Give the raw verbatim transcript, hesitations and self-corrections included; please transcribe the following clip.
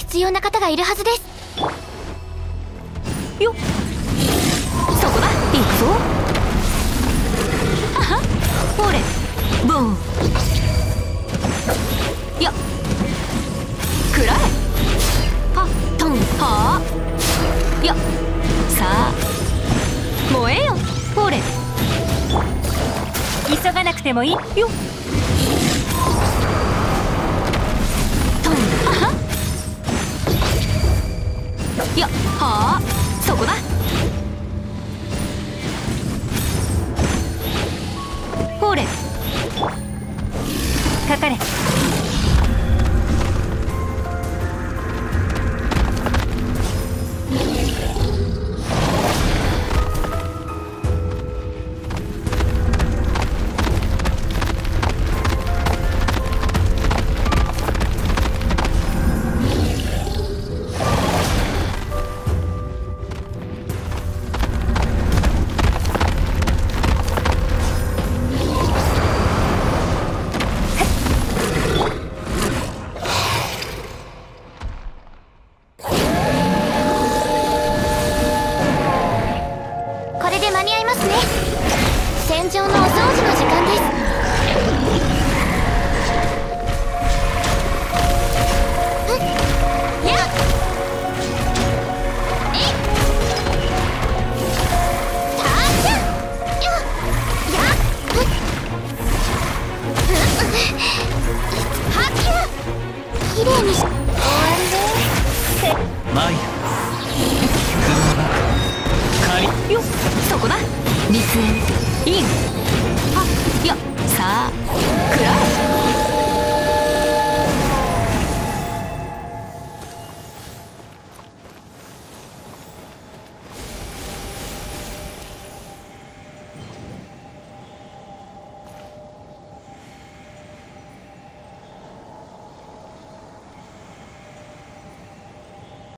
必要な方がいるはずです。 よっ、そこだ。行くぞ。はは、ほれ、ボン。よっ、くらえ。はっ、トン、はあ。よっ、さあ燃えよ。ほれ、急がなくてもいいよ。トン、はは。よっ、はあ、そこだ。ほれ、かかれ。 間に合いますね。戦場のお掃除の時間です。やっ、えい、たーちゃん、やっ、やっ、はっきゅう、きれいにし、終わりね。 マイヤよっ、そこだ。リスエンイン。はっ、よっ、さあくらえ。